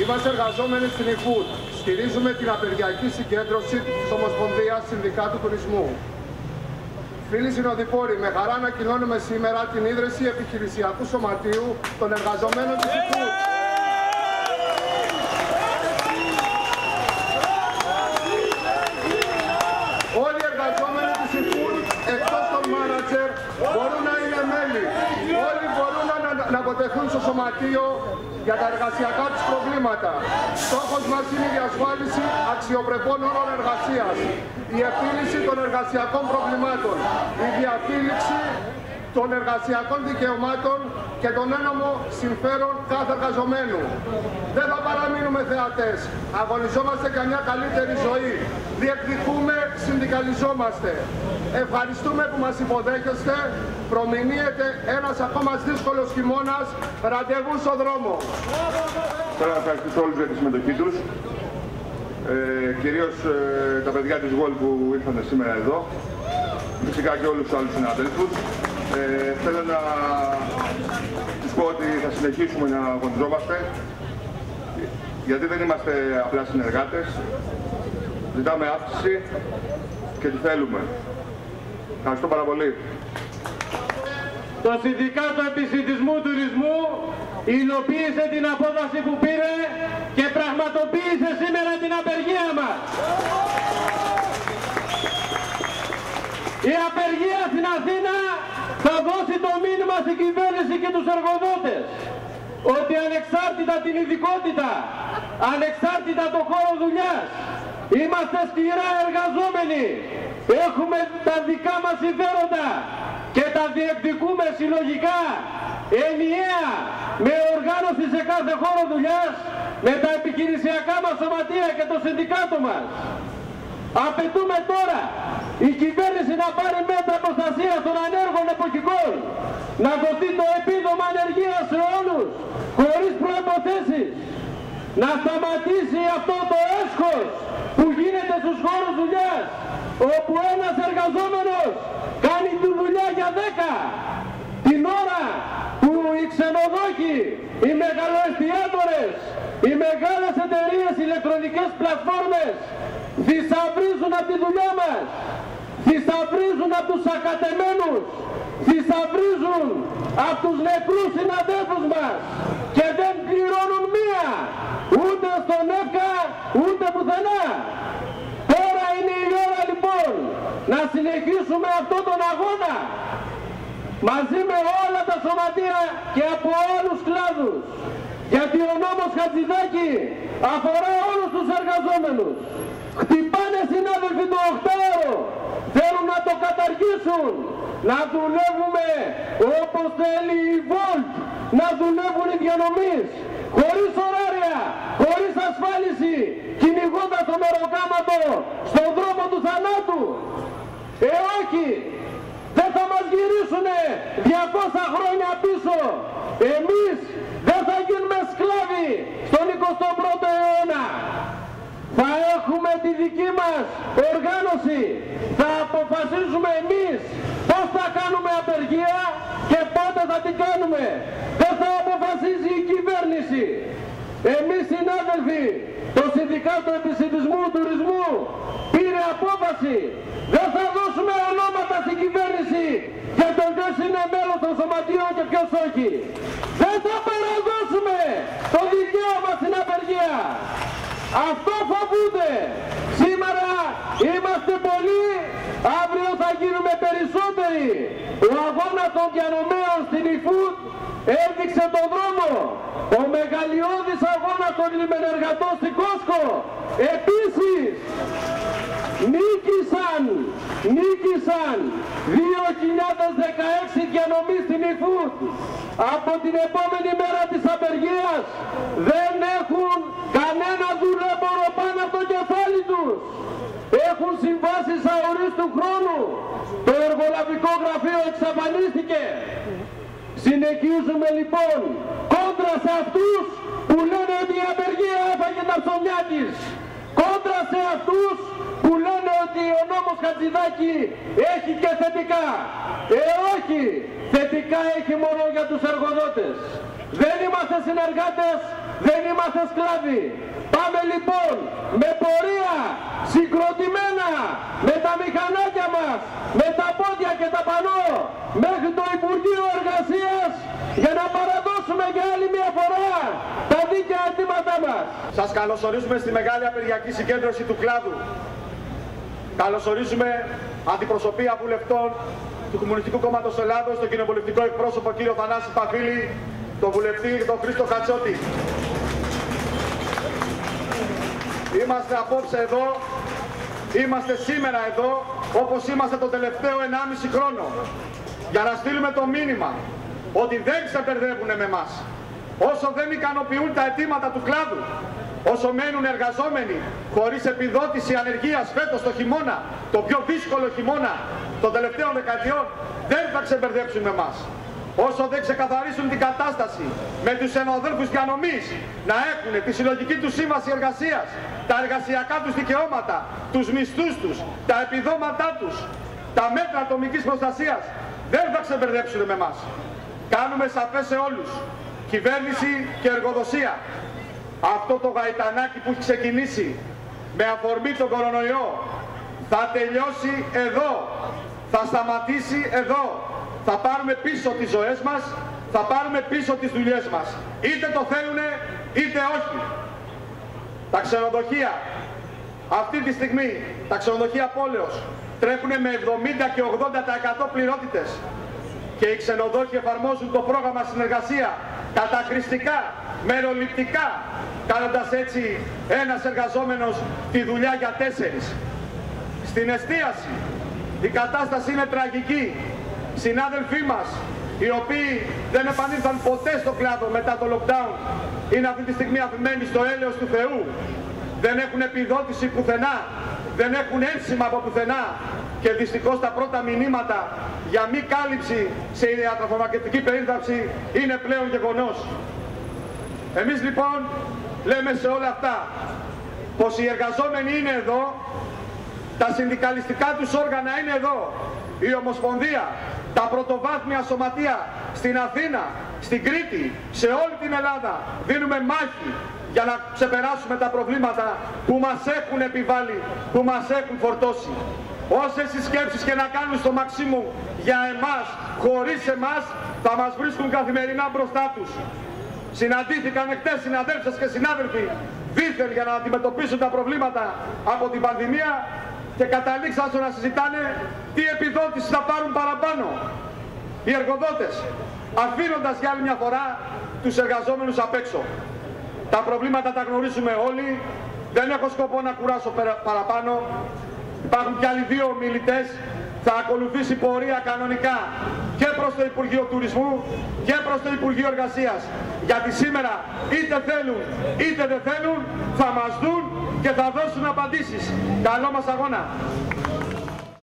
είμαστε εργαζόμενοι στην eFood. Στηρίζουμε την απεργιακή συγκέντρωση της Ομοσπονδίας Συνδικάτου Τουρισμού. Φίλοι συνοδοιπόροι, με χαρά ανακοινώνουμε σήμερα την ίδρυση επιχειρησιακού σωματείου των εργαζομένων της eFood. Όλοι οι εργαζόμενοι της eFood, εκτός των μάνατζερ, μπορούν να είναι μέλη. Όλοι μπορούν να αποτεθούν στο σωματείο για τα εργασιακά τους προβλήματα. Στόχος μας είναι η διασφάλιση αξιοπρεπών όρων εργασίας, η επίλυση των εργασιακών προβλημάτων, η διαφύλιξη των εργασιακών δικαιωμάτων και των ένομων συμφέρον κάθε εργαζομένου. Δεν θα παραμείνουμε θεατές. Αγωνιζόμαστε για μια καλύτερη ζωή. Διεκδικούμε, συνδικαλιζόμαστε. Ευχαριστούμε που μας υποδέχεστε. Προμηνύεται ένας ακόμα δύσκολος χειμώνας. Ραντεβού στο δρόμο. Θέλω να ευχαριστήσω όλους για τη συμμετοχή τους. Κυρίως τα παιδιά της Γόλ που ήρθαν σήμερα εδώ. Φυσικά και όλους τους άλλους συναδέλφους. Θέλω να τους πω ότι θα συνεχίσουμε να αγωνιζόμαστε, γιατί δεν είμαστε απλά συνεργάτες. Ζητάμε αύξηση και τη θέλουμε. Ευχαριστώ πάρα πολύ. Το Συνδικάτο Επισιτισμού Τουρισμού υλοποίησε την απόφαση που πήρε και πραγματοποίησε σήμερα την απεργία μας. Η απεργία στην Αθήνα θα δώσει το μήνυμα στην κυβέρνηση και τους εργοδότες ότι ανεξάρτητα την ειδικότητα, ανεξάρτητα το χώρο δουλειάς, είμαστε σκληρά εργαζόμενοι, έχουμε τα δικά μας συμφέροντα και τα διεκδικούμε συλλογικά, ενιαία, με οργάνωση σε κάθε χώρο δουλειάς, με τα επιχειρησιακά μας σωματεία και το συνδικάτο μας. Απαιτούμε τώρα η κυβέρνηση να πάρει μέτρα προστασίας των ανέργων εποχικών, να δοθεί το επίδομα ανεργίας σε όλους, χωρίς προϋποθέσεις, να σταματήσει αυτό το έσχος που γίνεται στους χώρους δουλειάς, όπου ένας εργαζόμενος κάνει τη δουλειά για 10, την ώρα που οι ξενοδόχοι, οι μεγαλοεστιατόρες, οι μεγάλες εταιρείες, ηλεκτρονικές πλατφόρμες θησαυρίζουν από τη δουλειά μας, θησαυρίζουν από τους ακατεμένους, θησαυρίζουν από τους νεκρούς συναδέλφους μας και δεν πληρώνουν μία, ούτε στον ΕΚΑ, ούτε πουθενά. Τώρα είναι η ώρα λοιπόν να συνεχίσουμε αυτόν τον αγώνα μαζί με όλα τα σωματεία και από όλους κλάδους, γιατί ο νόμος Χατζηδάκη αφορά όλους τους εργαζόμενους. Χτυπάνε συνάδελφοι το 8ωρο, θέλουν να το καταργήσουν, να δουλεύουμε όπως θέλει η Volt, να δουλεύουν οι διανομείς, χωρίς ωράρια, χωρίς ασφάλιση, κυνηγώντας το μεροκάματο στον δρόμο του θανάτου. Όχι, δεν θα μας γυρίσουνε 200 χρόνια πίσω. Εμείς δεν θα γίνουμε σκλάβοι στον 21ο αιώνα. Θα έχουμε τη δική μας οργάνωση. Θα αποφασίζουμε εμείς πώς θα κάνουμε απεργία και πότε θα την κάνουμε. Δεν θα αποφασίζει η κυβέρνηση. Εμείς συνάδελφοι, το Συνδικάτο Επισιτισμού Τουρισμού πήρε απόφαση. Δεν θα δώσουμε ονόματα στην κυβέρνηση για το ποιος είναι μέλος των σωματείων και ποιος όχι. Δεν θα παραδώσουμε το δικαίωμα στην απεργία. Αυτό φοβούνται. Σήμερα είμαστε πολλοί, αύριο θα γίνουμε περισσότεροι. Ο αγώνας των διανομέων στην eFood έδειξε τον δρόμο. Ο μεγαλειώδης αγώνας των λιμενεργατών στην Κόσκο επίσης νίκησαν 2016 διανομής στην eFood. Από την επόμενη μέρα της απεργίας δεν έχουν κανένα δουλέμπορο πάνω από το κεφάλι τους. Έχουν συμβάσεις αορίστου χρόνου. Το εργολαβικό γραφείο εξαφανίστηκε. Συνεχίζουμε λοιπόν κόντρα σε αυτούς που λένε ότι η απεργία έφαγε τα ψωμιά της. Κόντρα σε αυτούς που λένε ότι ο νόμος Χατζηδάκη έχει και θετικά. Όχι, θετικά έχει μόνο για τους εργοδότες. Δεν είμαστε συνεργάτες δεν είμαστε σκλάβοι. Πάμε λοιπόν με πορεία, συγκροτημένα, με τα μηχανάκια μας, με τα πόδια και τα πανώ, μέχρι το Υπουργείο Εργασίας για να παραδώσουμε για άλλη μια φορά τα δίκαια αιτήματά μας. Σας καλωσορίζουμε στη μεγάλη απεργιακή συγκέντρωση του κλάδου. Καλωσορίζουμε αντιπροσωπεία βουλευτών του Κομμουνιστικού Κόμματος Ελλάδος, τον κοινοβουλευτικό εκπρόσωπο κύριο Θανάση Παφίλη, τον βουλευτή τον Χρήστο Κατσότη. Είμαστε απόψε εδώ, είμαστε σήμερα εδώ, όπως είμαστε το τελευταίο 1,5 χρόνο, για να στείλουμε το μήνυμα ότι δεν ξεπερδεύουν με εμάς. Όσο δεν ικανοποιούν τα αιτήματα του κλάδου, όσο μένουν εργαζόμενοι χωρίς επιδότηση ανεργίας φέτος το χειμώνα, το πιο δύσκολο χειμώνα των τελευταίων δεκαετιών, δεν θα ξεπερδέψουν με εμάς. Όσο δεν ξεκαθαρίσουν την κατάσταση με τους συναδέλφους διανομής να έχουν τη συλλογική τους σύμβαση εργασίας, τα εργασιακά τους δικαιώματα, τους μισθούς τους, τα επιδόματά τους, τα μέτρα ατομικής προστασίας, δεν θα ξεπερδέψουν με εμάς. Κάνουμε σαφές σε όλους, κυβέρνηση και εργοδοσία, αυτό το γαϊτανάκι που έχει ξεκινήσει με αφορμή τον κορονοϊό θα τελειώσει εδώ, θα σταματήσει εδώ. Θα πάρουμε πίσω τις ζωές μας, θα πάρουμε πίσω τις δουλειές μας. Είτε το θέλουνε, είτε όχι. Τα ξενοδοχεία, αυτή τη στιγμή, τα ξενοδοχεία πόλεως τρέχουν με 70 και 80% πληρότητες. Και οι ξενοδόχοι εφαρμόζουν το πρόγραμμα συνεργασία κατακριστικά, μεροληπτικά, κάνοντας έτσι ένας εργαζόμενος τη δουλειά για 4. Στην εστίαση η κατάσταση είναι τραγική. Συνάδελφοί μας, οι οποίοι δεν επανήλθαν ποτέ στο κλάδο μετά το lockdown, είναι αυτή τη στιγμή αφημένοι στο έλεος του Θεού. Δεν έχουν επιδότηση πουθενά, δεν έχουν ένσημα από πουθενά και δυστυχώς τα πρώτα μηνύματα για μη κάλυψη σε ιατροφαρμακευτική περίθαλψη είναι πλέον γεγονός. Εμείς λοιπόν λέμε σε όλα αυτά πως οι εργαζόμενοι είναι εδώ, τα συνδικαλιστικά τους όργανα είναι εδώ, η Ομοσπονδία, τα πρωτοβάθμια σωματεία στην Αθήνα, στην Κρήτη, σε όλη την Ελλάδα δίνουμε μάχη για να ξεπεράσουμε τα προβλήματα που μας έχουν επιβάλει, που μας έχουν φορτώσει. Όσες συσκέψεις και να κάνουν στο μαξίμου για εμάς, χωρίς εμάς, θα μας βρίσκουν καθημερινά μπροστά τους. Συναντήθηκαν εχθές συναδέλφες και συνάδελφοι δήθεν για να αντιμετωπίσουν τα προβλήματα από την πανδημία και καταλήξαν στο να συζητάνε τι επιδότηση θα πάρουν παραπάνω οι εργοδότες, αφήνοντας για άλλη μια φορά τους εργαζόμενους απ' έξω. Τα προβλήματα τα γνωρίζουμε όλοι, δεν έχω σκοπό να κουράσω παραπάνω. Υπάρχουν και άλλοι 2 ομιλητές, θα ακολουθήσει πορεία κανονικά και προς το Υπουργείο Τουρισμού και προς το Υπουργείο Εργασίας. Γιατί σήμερα είτε θέλουν είτε δεν θέλουν θα μας δουν και θα δώσουν απαντήσεις. Καλό μας αγώνα!